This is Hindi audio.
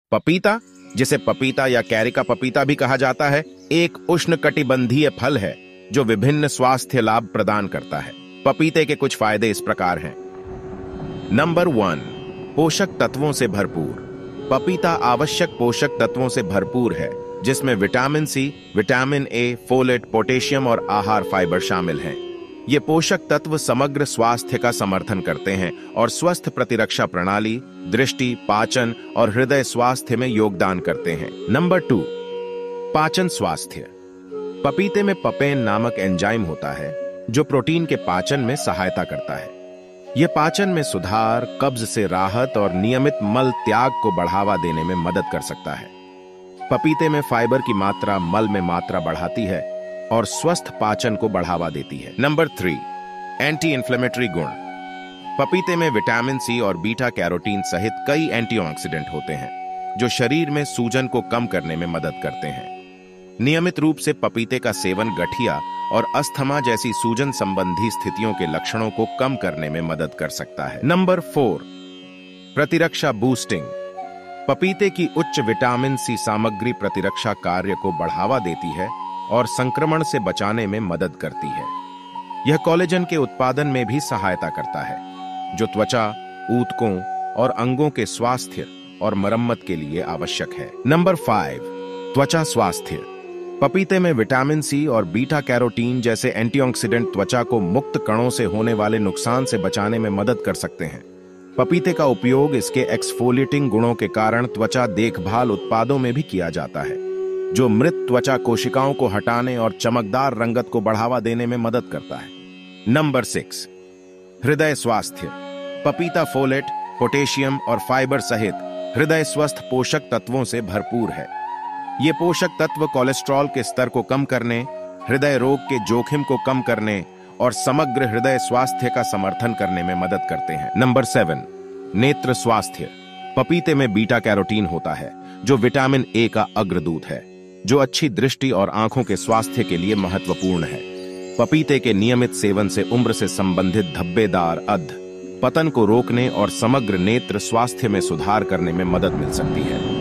पपीता, जिसे पपीता या कैरी का पपीता भी कहा जाता है, एक उष्णकटिबंधीय फल है जो विभिन्न स्वास्थ्य लाभ प्रदान करता है। पपीते के कुछ फायदे इस प्रकार हैं। नंबर 1, पोषक तत्वों से भरपूर। पपीता आवश्यक पोषक तत्वों से भरपूर है, जिसमें vitamin C, vitamin A, folate, potassium और आहार फाइबर शामिल हैं। ये पोषक तत्व समग्र स्वास्थ्य का समर्थन करते हैं और स्वस्थ प्रतिरक्षा प्रणाली, दृष्टि, पाचन और हृदय स्वास्थ्य में योगदान करते हैं। नंबर 2, पाचन स्वास्थ्य। पपीते में पपेन नामक एंजाइम होता है जो प्रोटीन के पाचन में सहायता करता है। यह पाचन में सुधार, कब्ज से राहत और नियमित मल त्याग को बढ़ावा देने में मदद कर सकता है। पपीते में फाइबर की मात्रा मल में मात्रा बढ़ाती है और स्वस्थ पाचन को बढ़ावा देती है। नंबर 3, एंटी इंफ्लेमेटरी गुण। पपीते में विटामिन सी और बीटा कैरोटीन सहित कई एंटीऑक्सीडेंट होते हैं जो शरीर में सूजन को कम करने में मदद करते हैं। नियमित रूप से पपीते का सेवन गठिया और अस्थमा जैसी सूजन संबंधी स्थितियों के लक्षणों को कम करने में मदद कर सकता है। नंबर 4, प्रतिरक्षा बूस्टिंग। पपीते की उच्च विटामिन सी सामग्री प्रतिरक्षा कार्य को बढ़ावा देती है और संक्रमण से बचाने में मदद करती है। यह कोलेजन के उत्पादन में भी सहायता करता है, जो त्वचा, ऊतकों और अंगों के स्वास्थ्य और मरम्मत के लिए आवश्यक है। नंबर 5, त्वचा स्वास्थ्य। पपीते में विटामिन सी और बीटा कैरोटीन जैसे एंटीऑक्सीडेंट त्वचा को मुक्त कणों से होने वाले नुकसान से बचाने में मदद कर सकते हैं। पपीते का उपयोग इसके एक्सफोलिएटिंग गुणों के कारण त्वचा देखभाल उत्पादों में भी किया जाता है, जो मृत त्वचा कोशिकाओं को हटाने और चमकदार रंगत को बढ़ावा देने में मदद करता है। नंबर 6, हृदय स्वास्थ्य। पपीता फोलेट, पोटेशियम और फाइबर सहित हृदय स्वस्थ पोषक तत्वों से भरपूर है। ये पोषक तत्व कोलेस्ट्रॉल के स्तर को कम करने, हृदय रोग के जोखिम को कम करने और समग्र हृदय स्वास्थ्य का समर्थन करने में मदद करते हैं। नंबर 7, नेत्र स्वास्थ्य। पपीते में बीटा कैरोटीन होता है जो विटामिन ए का अग्रदूत है, जो अच्छी दृष्टि और आंखों के स्वास्थ्य के लिए महत्वपूर्ण है। पपीते के नियमित सेवन से उम्र से संबंधित धब्बेदार पतन को रोकने और समग्र नेत्र स्वास्थ्य में सुधार करने में मदद मिल सकती है।